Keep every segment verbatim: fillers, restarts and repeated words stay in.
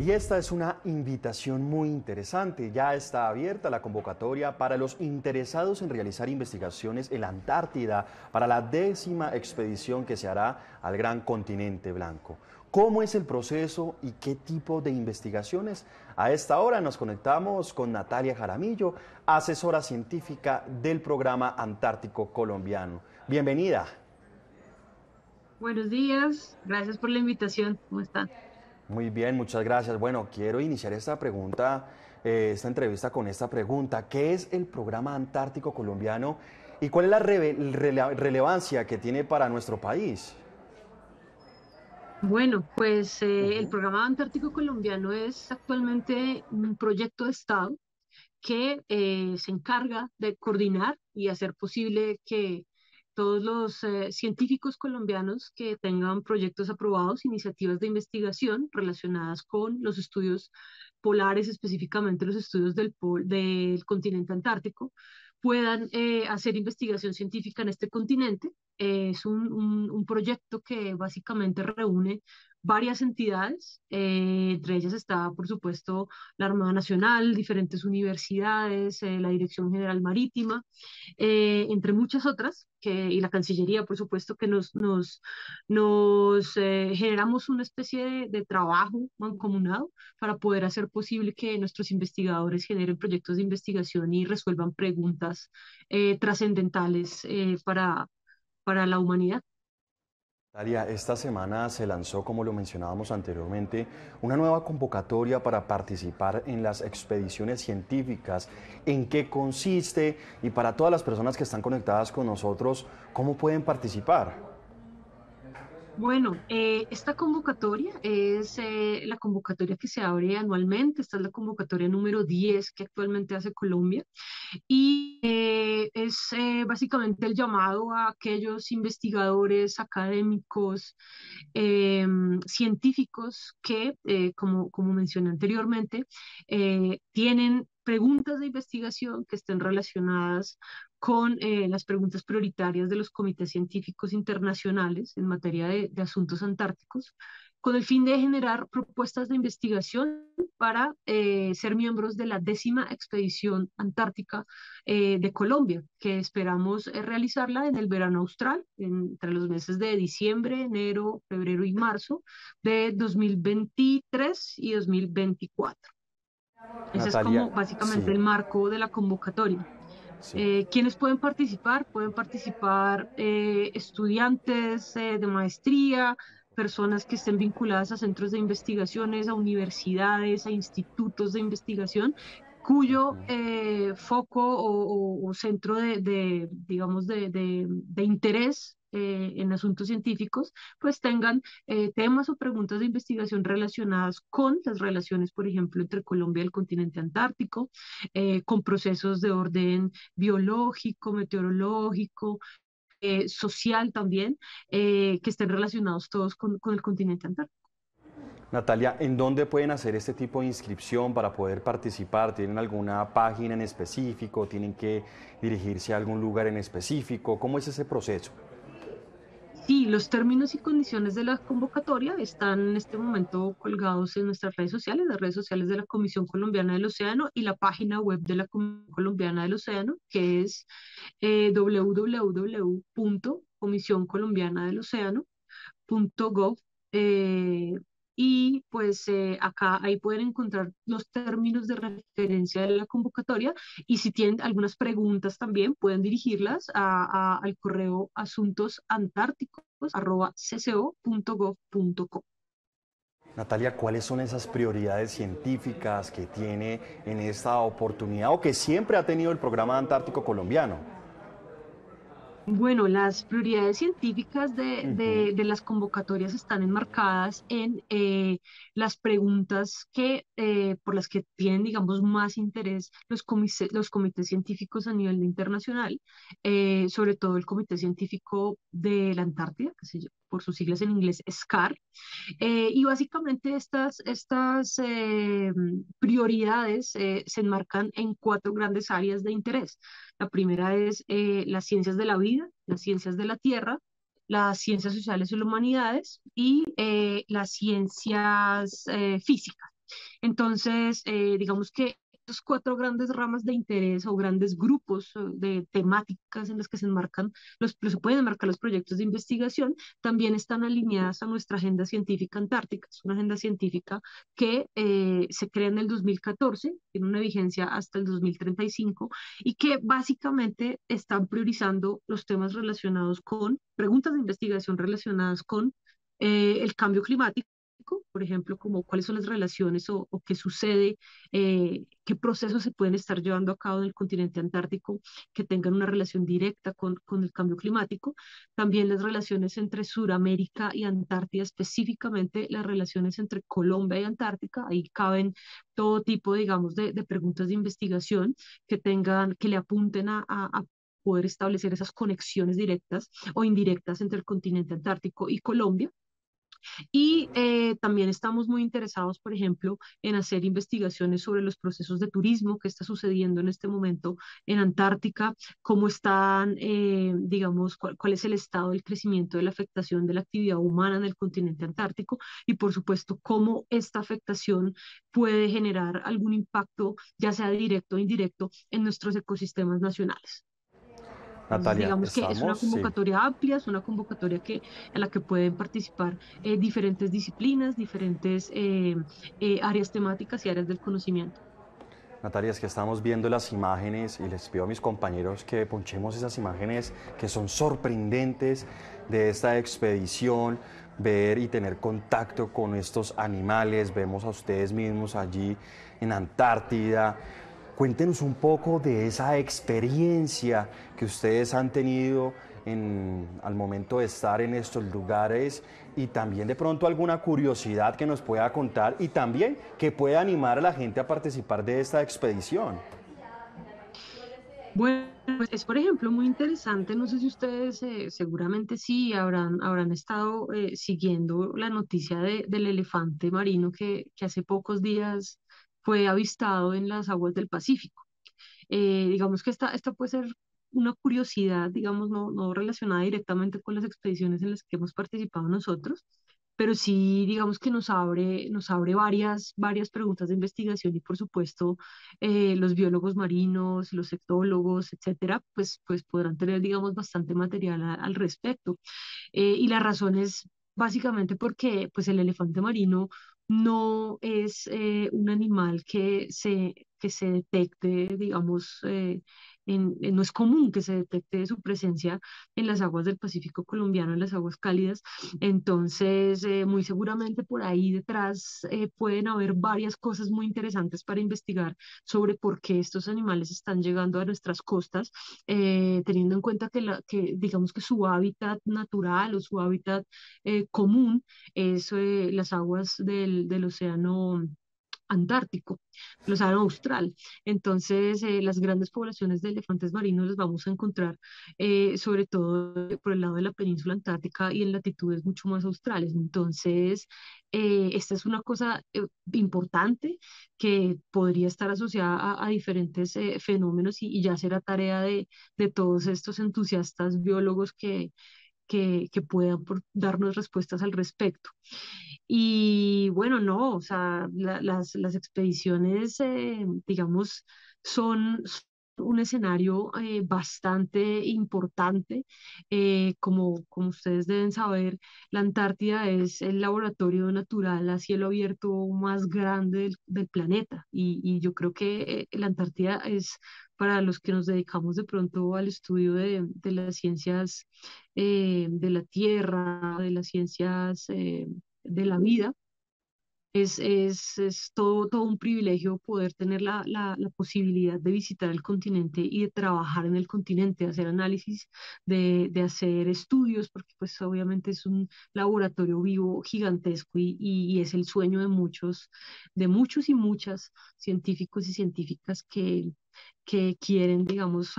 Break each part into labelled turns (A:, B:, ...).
A: Y esta es una invitación muy interesante. Ya está abierta la convocatoria para los interesados en realizar investigaciones en la Antártida para la décima expedición que se hará al gran continente blanco. ¿Cómo es el proceso y qué tipo de investigaciones? A esta hora nos conectamos con Natalia Jaramillo, asesora científica del Programa Antártico Colombiano. Bienvenida.
B: Buenos días, gracias por la invitación. ¿Cómo están?
A: Muy bien, muchas gracias. Bueno, quiero iniciar esta pregunta, eh, esta entrevista con esta pregunta. ¿Qué es el Programa Antártico Colombiano y cuál es la rele rele relevancia que tiene para nuestro país?
B: Bueno, pues eh, el
A: Ujú.
B: programa Antártico Colombiano es actualmente un proyecto de Estado que eh, se encarga de coordinar y hacer posible que todos los eh, científicos colombianos que tengan proyectos aprobados, iniciativas de investigación relacionadas con los estudios polares, específicamente los estudios del, pol del continente antártico, puedan eh, hacer investigación científica en este continente. Eh, es un, un, un proyecto que básicamente reúne varias entidades, eh, entre ellas está, por supuesto, la Armada Nacional, diferentes universidades, eh, la Dirección General Marítima, eh, entre muchas otras, que, y la Cancillería, por supuesto, que nos, nos, nos eh, generamos una especie de, de trabajo mancomunado para poder hacer posible que nuestros investigadores generen proyectos de investigación y resuelvan preguntas eh, trascendentales eh, para, para la humanidad.
A: Natalia, esta semana se lanzó, como lo mencionábamos anteriormente, una nueva convocatoria para participar en las expediciones científicas. ¿En qué consiste? Y para todas las personas que están conectadas con nosotros, ¿cómo pueden participar?
B: Bueno, eh, esta convocatoria es eh, la convocatoria que se abre anualmente. Esta es la convocatoria número diez que actualmente hace Colombia y eh, es eh, básicamente el llamado a aquellos investigadores, académicos, eh, científicos que, eh, como, como mencioné anteriormente, eh, tienen preguntas de investigación que estén relacionadas con eh, las preguntas prioritarias de los comités científicos internacionales en materia de, de asuntos antárticos, con el fin de generar propuestas de investigación para eh, ser miembros de la décima expedición antártica eh, de Colombia, que esperamos eh, realizarla en el verano austral, entre los meses de diciembre, enero, febrero y marzo de dos mil veintitrés y dos mil veinticuatro. Ese es
A: Natalia,
B: como básicamente
A: sí,
B: el marco de la convocatoria.
A: sí.
B: Eh, ¿quiénes pueden participar? Pueden participar eh, estudiantes eh, de maestría, personas que estén vinculadas a centros de investigaciones, a universidades, a institutos de investigación, cuyo eh, foco o, o- o centro de, de, digamos, de, de- de interés eh, en asuntos científicos, pues tengan eh, temas o preguntas de investigación relacionadas con las relaciones, por ejemplo, entre Colombia y el continente antártico, eh, con procesos de orden biológico, meteorológico, eh, social también, eh, que estén relacionados todos con, con el continente antártico.
A: Natalia, ¿en dónde pueden hacer este tipo de inscripción para poder participar? ¿Tienen alguna página en específico? ¿Tienen que dirigirse a algún lugar en específico? ¿Cómo es ese proceso?
B: Sí, los términos y condiciones de la convocatoria están en este momento colgados en nuestras redes sociales, las redes sociales de la Comisión Colombiana del Océano y la página web de la Comisión Colombiana del Océano, que es eh, w w w punto comisión colombiana del océano punto gov. eh, y pues eh, acá ahí pueden encontrar los términos de referencia de la convocatoria y si tienen algunas preguntas también pueden dirigirlas a, a- al correo asuntosantárticos arroba cco punto gov punto co.
A: Natalia, ¿cuáles son esas prioridades científicas que tiene en esta oportunidad o que siempre ha tenido el programa Antártico Colombiano?
B: Bueno, las prioridades científicas de,
A: Ujú.
B: de- de las convocatorias están enmarcadas en eh, las preguntas que, eh, por las que tienen, digamos, más interés los comités, los comités científicos a nivel internacional, eh, sobre todo el Comité Científico de la Antártida, que se llama, por sus siglas en inglés, SCAR. Eh, y básicamente estas, estas eh, prioridades eh, se enmarcan en cuatro grandes áreas de interés. La primera es eh, las ciencias de la vida, las ciencias de la tierra, las ciencias sociales y las humanidades y eh, las ciencias eh, físicas. Entonces, eh, digamos que esas cuatro grandes ramas de interés o grandes grupos eh, de temáticas en las que se enmarcan los, se pueden enmarcar los proyectos de investigación, también están alineadas a nuestra agenda científica antártica. Es una agenda científica que eh, se crea en el dos mil catorce, tiene una vigencia hasta el dos mil treinta y cinco y que básicamente están priorizando los temas relacionados con preguntas de investigación relacionadas con eh, el cambio climático, por ejemplo, como cuáles son las relaciones o, o qué sucede, eh, qué procesos se pueden estar llevando a cabo en el continente antártico que tengan una relación directa con, con el cambio climático. También las relaciones entre Sudamérica y Antártida, específicamente las relaciones entre Colombia y Antártica. Ahí caben todo tipo, digamos, de, de preguntas de investigación que tengan, que le apunten a, a, a poder establecer esas conexiones directas o indirectas entre el continente antártico y Colombia. Y eh, también estamos muy interesados, por ejemplo, en hacer investigaciones sobre los procesos de turismo que está sucediendo en este momento en Antártica, cómo están, eh, digamos, cuál, cuál es el estado del crecimiento de la afectación de la actividad humana en el continente antártico y, por supuesto, cómo esta afectación puede generar algún impacto, ya sea directo o indirecto, en nuestros ecosistemas nacionales. Entonces,
A: Natalia,
B: digamos que es una
A: estamos, sí.
B: convocatoria amplia, es una convocatoria que, en la que pueden participar eh, diferentes disciplinas, diferentes eh, eh, áreas temáticas y áreas del conocimiento.
A: Natalia, es que estamos viendo las imágenes y les pido a mis compañeros que ponchemos esas imágenes que son sorprendentes de esta expedición, ver y tener contacto con estos animales. Vemos a ustedes mismos allí en Antártida. Cuéntenos un poco de esa experiencia que ustedes han tenido en, al momento de estar en estos lugares y también de pronto alguna curiosidad que nos pueda contar y también que pueda animar a la gente a participar de esta expedición.
B: Bueno, pues es por ejemplo muy interesante, no sé si ustedes eh, seguramente sí habrán, habrán estado eh, siguiendo la noticia de- del elefante marino que, que hace pocos días fue avistado en las aguas del Pacífico. Eh, digamos que esta, esta puede ser una curiosidad, digamos, no, no relacionada directamente con las expediciones en las que hemos participado nosotros, pero sí, digamos que nos abre, nos abre varias, varias preguntas de investigación y, por supuesto, eh, los biólogos marinos, los etólogos, etcétera, pues, pues podrán tener, digamos, bastante material a- al respecto. Eh, y la razón es básicamente porque pues el elefante marino no es eh, un animal que se, que se detecte, digamos, eh, en, en- no es común que se detecte su presencia en las aguas del Pacífico colombiano, en las aguas cálidas. Entonces, eh, muy seguramente por ahí detrás eh, pueden haber varias cosas muy interesantes para investigar sobre por qué estos animales están llegando a nuestras costas, eh, teniendo en cuenta que, la, que digamos que su hábitat natural o su hábitat eh, común es eh, las aguas del, del océano Antártico, el océano austral. Entonces, eh, las grandes poblaciones de elefantes marinos las vamos a encontrar eh, sobre todo por el lado de la península antártica y en latitudes mucho más australes. Entonces, eh, esta es una cosa eh, importante que podría estar asociada a, a diferentes eh, fenómenos y, y ya será tarea de, de todos estos entusiastas biólogos que, que, que puedan por- darnos respuestas al respecto. Y bueno, no, o sea, la- las, las expediciones, eh, digamos, son un escenario eh, bastante importante. Eh, como, como ustedes deben saber, la Antártida es el laboratorio natural a cielo abierto más grande del, del planeta. Y, y yo creo que eh, la Antártida es, para los que nos dedicamos de pronto al estudio de, de las ciencias eh, de la Tierra, de las ciencias eh, de la vida. Es, es, es todo, todo un privilegio poder tener la, la, la posibilidad de visitar el continente y de trabajar en el continente, de hacer análisis, de, de hacer estudios, porque pues obviamente es un laboratorio vivo gigantesco y, y, y es el sueño de muchos, de muchos y muchas científicos y científicas que, que quieren, digamos, eh,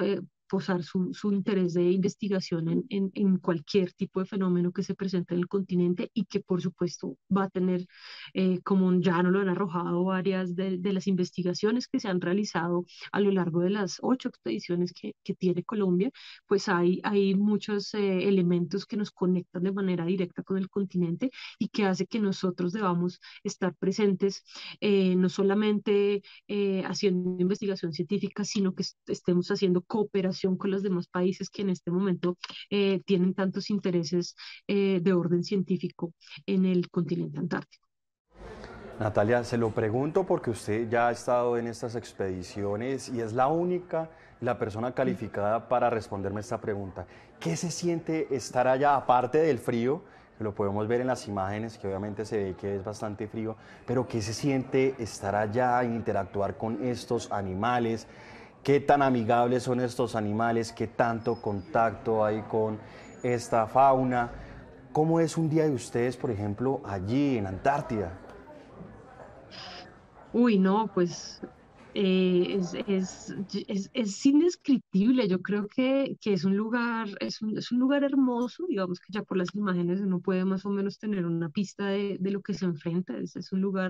B: posar su, su interés de investigación en, en, en cualquier tipo de fenómeno que se presente en el continente y que por supuesto va a tener, eh, como ya nos lo han arrojado varias de, de las investigaciones que se han realizado a lo largo de las ocho expediciones que, que tiene Colombia, pues hay, hay muchos eh, elementos que nos conectan de manera directa con el continente y que hace que nosotros debamos estar presentes, eh, no solamente eh, haciendo investigación científica, sino que est- estemos haciendo cooperación con los demás países que en este momento eh, tienen tantos intereses eh, de orden científico en el continente antártico.
A: Natalia, se lo pregunto porque usted ya ha estado en estas expediciones y es la única, la persona calificada para responderme esta pregunta. ¿Qué se siente estar allá, aparte del frío, que lo podemos ver en las imágenes, que obviamente se ve que es bastante frío, pero qué se siente estar allá e interactuar con estos animales? ¿Qué tan amigables son estos animales? ¿Qué tanto contacto hay con esta fauna? ¿Cómo es un día de ustedes, por ejemplo, allí en Antártida?
B: Uy, no, pues eh, es, es, es, es indescriptible. Yo creo que, que es un lugar, es un, es un lugar hermoso, digamos que ya por las imágenes uno puede más o menos tener una pista de, de lo que se enfrenta. Es, es un lugar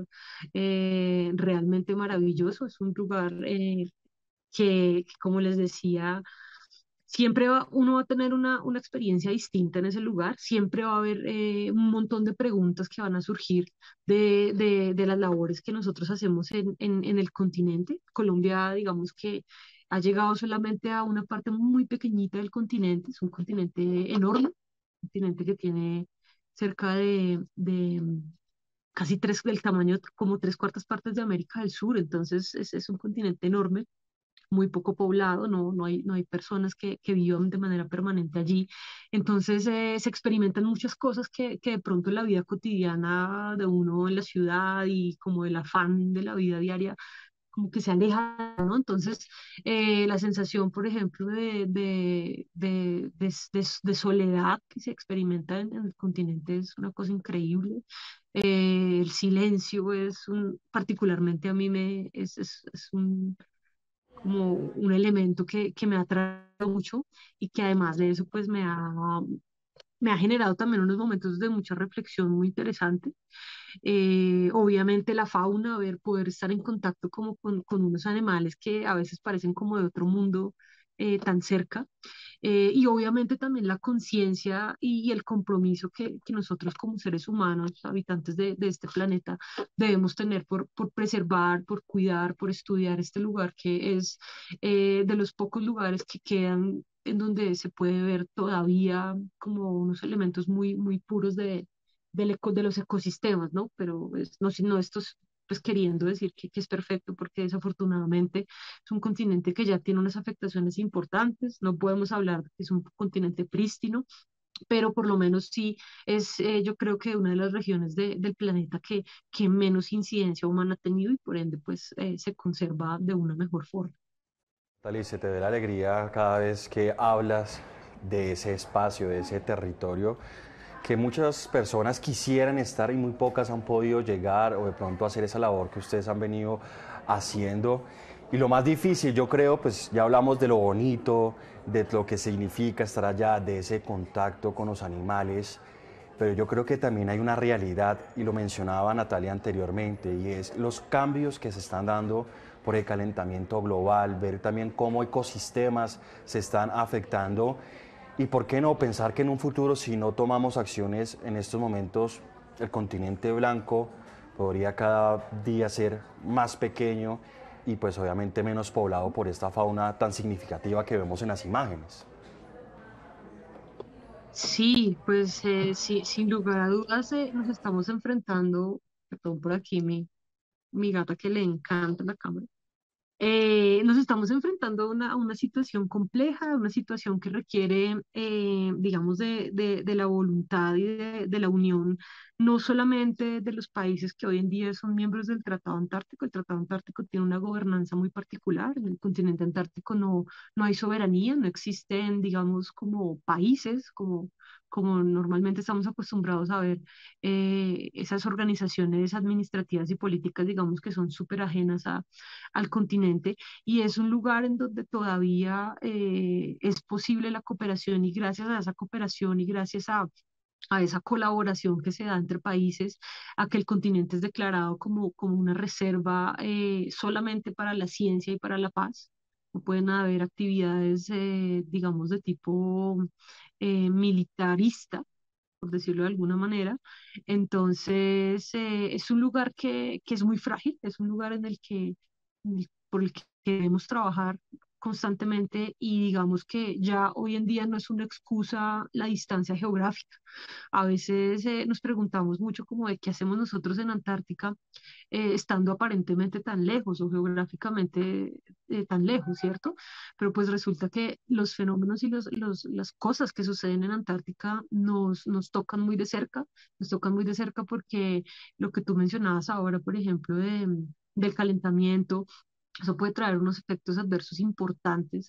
B: eh, realmente maravilloso, es un lugar eh, que, que, como les decía, siempre va- uno va a tener una, una experiencia distinta en ese lugar, siempre va a haber eh, un montón de preguntas que van a surgir de, de, de las labores que nosotros hacemos en, en, en el continente. Colombia, digamos que ha llegado solamente a una parte muy pequeñita del continente, es un continente enorme, un continente que tiene cerca de, de casi tres del tamaño, como tres cuartas partes de América del Sur, entonces es, es un continente enorme, muy poco poblado, no, no hay, no hay personas que, que vivan de manera permanente allí. Entonces eh, se experimentan muchas cosas que, que de pronto en la vida cotidiana de uno en la ciudad y como el afán de la vida diaria como que se aleja, ¿no? Entonces, eh, la sensación, por ejemplo, de, de, de, de, de- de soledad que se experimenta en, en el continente es una cosa increíble. Eh, el silencio es un, particularmente a mí me, es, es, es un, como un elemento que, que me atrae mucho y que además de eso, pues me ha, me ha generado también unos momentos de mucha reflexión muy interesantes. Eh, obviamente la fauna, ver, poder estar en contacto como con, con unos animales que a veces parecen como de otro mundo eh, tan cerca. Eh, y obviamente también la conciencia y, y el compromiso que, que nosotros como seres humanos, habitantes de, de este planeta, debemos tener por, por preservar, por cuidar, por estudiar este lugar que es eh, de los pocos lugares que quedan en donde se puede ver todavía como unos elementos muy, muy puros de, del eco- de los ecosistemas, ¿no? Pero es- no, si- no esto es pues queriendo decir que, que es perfecto, porque desafortunadamente es un continente que ya tiene unas afectaciones importantes, no podemos hablar de que es un continente prístino, pero por lo menos sí es, eh, yo creo que una de las regiones de- del planeta que, que menos incidencia humana ha tenido y por ende pues eh, se conserva de una mejor forma.
A: Tali, se te ve la alegría cada vez que hablas de ese espacio, de ese territorio que muchas personas quisieran estar y muy pocas han podido llegar o de pronto hacer esa labor que ustedes han venido haciendo. Y lo más difícil, yo creo, pues ya hablamos de lo bonito, de lo que significa estar allá, de ese contacto con los animales, pero yo creo que también hay una realidad, y lo mencionaba Natalia anteriormente, y es los cambios que se están dando por el calentamiento global, ver también cómo ecosistemas se están afectando y por qué no pensar que en un futuro, si no tomamos acciones en estos momentos, el continente blanco podría cada día ser más pequeño y pues obviamente menos poblado por esta fauna tan significativa que vemos en las imágenes.
B: Sí, pues eh, sí, sin lugar a dudas eh, nos estamos enfrentando, perdón por aquí mi, mi gata que le encanta la cámara. Eh, nos estamos enfrentando a una, a una situación compleja, una situación que requiere, eh, digamos, de, de- de la voluntad y de, de la unión, no solamente de los países que hoy en día son miembros del Tratado Antártico. El Tratado Antártico tiene una gobernanza muy particular. En el continente antártico no, no hay soberanía, no existen, digamos, como países, como como normalmente estamos acostumbrados a ver eh, esas organizaciones administrativas y políticas, digamos que son súper ajenas a, al continente, y es un lugar en donde todavía eh, es posible la cooperación, y gracias a esa cooperación y gracias a a esa colaboración que se da entre países, a que el continente es declarado como, como una reserva eh, solamente para la ciencia y para la paz. No pueden haber actividades, eh, digamos, de tipo eh, militarista, por decirlo de alguna manera. Entonces, eh, es un lugar que, que es muy frágil, es un lugar en el que, en el- por el que debemos trabajar constantemente, y digamos que ya hoy en día no es una excusa la distancia geográfica. A veces eh, nos preguntamos mucho como de qué hacemos nosotros en Antártica, eh, estando aparentemente tan lejos o geográficamente eh, tan lejos, ¿cierto? Pero pues resulta que los fenómenos y los, los- las cosas que suceden en Antártica nos, nos tocan muy de cerca, nos tocan muy de cerca porque lo que tú mencionabas ahora, por ejemplo, de, del calentamiento, eso puede traer unos efectos adversos importantes,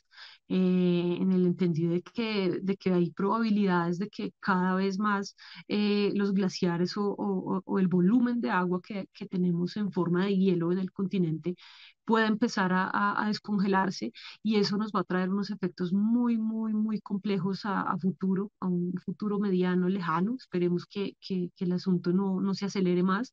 B: eh, en el entendido de que, de que hay probabilidades de que cada vez más eh, los glaciares o, o- o el volumen de agua que, que tenemos en forma de hielo en el continente pueda empezar a, a- a descongelarse, y eso nos va a traer unos efectos muy, muy, muy complejos a, a futuro, a un futuro mediano, lejano. Esperemos que, que- que el asunto no, no se acelere más,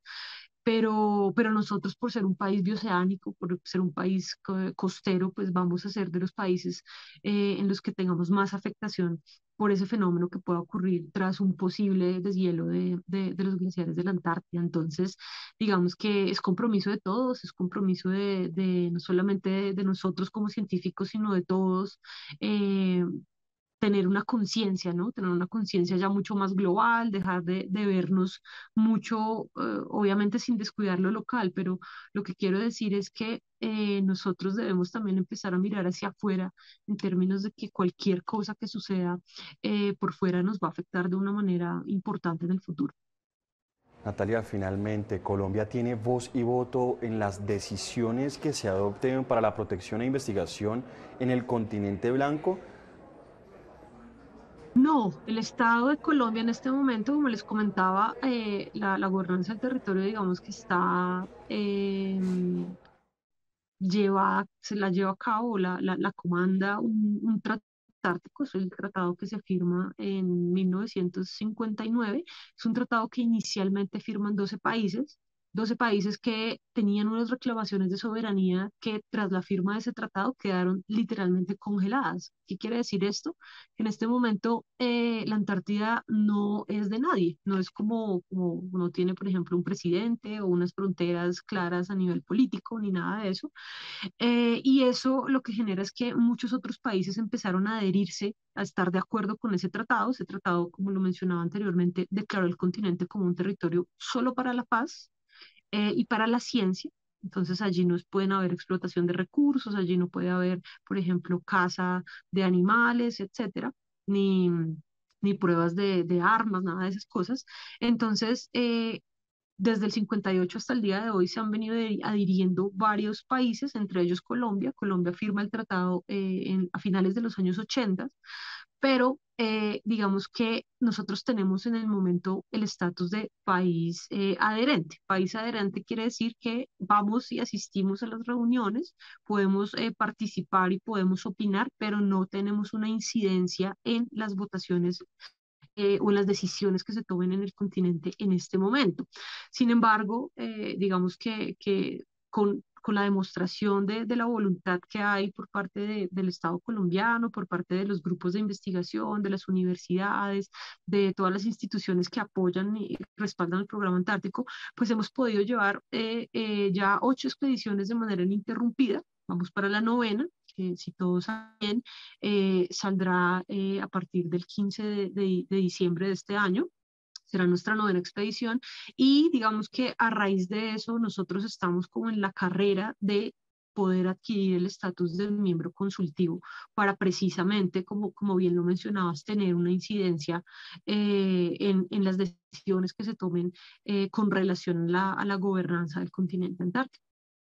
B: pero, pero nosotros, por ser un país bioceánico, por ser un país co- costero, pues vamos a ser de los países eh, en los que tengamos más afectación por ese fenómeno que pueda ocurrir tras un posible deshielo de, de, de los glaciares de la Antártida. Entonces, digamos que es compromiso de todos, es compromiso de, de no solamente de, de nosotros como científicos, sino de todos. eh, Tener una conciencia, ¿no? Tener una conciencia ya mucho más global, dejar de, de vernos mucho, eh, obviamente sin descuidar lo local, pero lo que quiero decir es que eh, nosotros debemos también empezar a mirar hacia afuera, en términos de que cualquier cosa que suceda eh, por fuera nos va a afectar de una manera importante en el futuro.
A: Natalia, finalmente, ¿Colombia tiene voz y voto en las decisiones que se adopten para la protección e investigación en el continente blanco?
B: No, el Estado de Colombia en este momento, como les comentaba, eh, la, la gobernanza del territorio, digamos que está em, lleva, se la lleva a cabo, la, la, la comanda un, un tratado ártico, es el tratado que se firma en mil novecientos cincuenta y nueve. Es un tratado que inicialmente firman doce países, doce países que tenían unas reclamaciones de soberanía que tras la firma de ese tratado quedaron literalmente congeladas. ¿Qué quiere decir esto? Que en este momento eh, la Antártida no es de nadie, no es como, como uno tiene, por ejemplo, un presidente o unas fronteras claras a nivel político, ni nada de eso. Eh, y eso lo que genera es que muchos otros países empezaron a adherirse, a estar de acuerdo con ese tratado. Ese tratado, como lo mencionaba anteriormente, declaró el continente como un territorio solo para la paz eh, y para la ciencia. Entonces allí no pueden haber explotación de recursos, allí no puede haber, por ejemplo, caza de animales, etcétera, ni, ni pruebas de, de armas, nada de esas cosas. Entonces, eh, desde el cincuenta y ocho hasta el día de hoy se han venido adhiriendo varios países, entre ellos Colombia. Colombia firma el tratado eh, en, a finales de los años ochenta, pero eh, digamos que nosotros tenemos en el momento el estatus de país eh, adherente. País adherente quiere decir que vamos y asistimos a las reuniones, podemos eh, participar y podemos opinar, pero no tenemos una incidencia en las votaciones eh, o en las decisiones que se tomen en el continente en este momento. Sin embargo, eh, digamos que, que con, con, la demostración de, de, la voluntad que hay por parte de, del Estado colombiano, por parte de los grupos de investigación, de las universidades, de todas las instituciones que apoyan y respaldan el programa antártico, pues hemos podido llevar eh, eh, ya ocho expediciones de manera ininterrumpida. Vamos para la novena, que si todo sale bien, eh, saldrá eh, a partir del quince de, de, de diciembre de este año. Será nuestra novena expedición, y digamos que a raíz de eso nosotros estamos como en la carrera de poder adquirir el estatus de miembro consultivo para precisamente, como, como bien lo mencionabas, tener una incidencia eh, en, en, las decisiones que se tomen eh, con relación a la, a la gobernanza del continente antártico.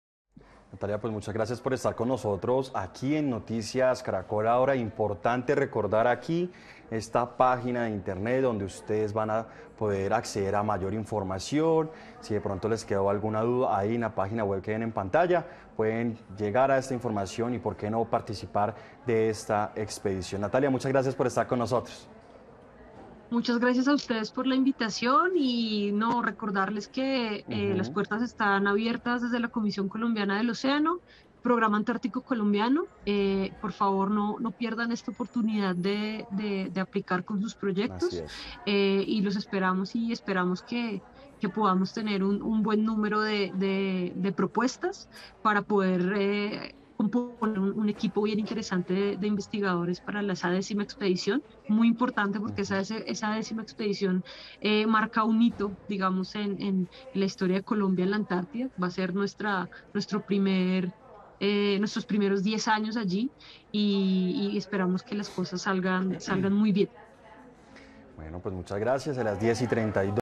A: Natalia, pues muchas gracias por estar con nosotros aquí en Noticias Caracol. Ahora, importante recordar aquí esta página de internet donde ustedes van a poder acceder a mayor información. Si de pronto les quedó alguna duda, ahí en la página web que ven en pantalla pueden llegar a esta información y por qué no participar de esta expedición. Natalia, muchas gracias por estar con nosotros.
B: Muchas gracias a ustedes por la invitación y no recordarles que eh, las
A: Uh-huh.
B: puertas están abiertas desde la Comisión Colombiana del Océano, Programa Antártico Colombiano. Eh, por favor, no, no pierdan esta oportunidad de, de, de aplicar con sus
A: Así
B: proyectos
A: es.
B: eh, y los esperamos y esperamos que, que podamos tener un, un buen número de, de, de propuestas para poder eh, componer un, un equipo bien interesante de, de investigadores para la, esa décima expedición, muy importante porque esa,
A: Uh-huh.
B: esa décima expedición eh, marca un hito, digamos, en, en, la historia de Colombia en la Antártida. Va a ser nuestra, nuestro primer, eh, nuestros primeros diez años allí y, y esperamos que las cosas salgan, salgan muy bien.
A: Bueno, pues muchas gracias. A las diez y treinta y dos.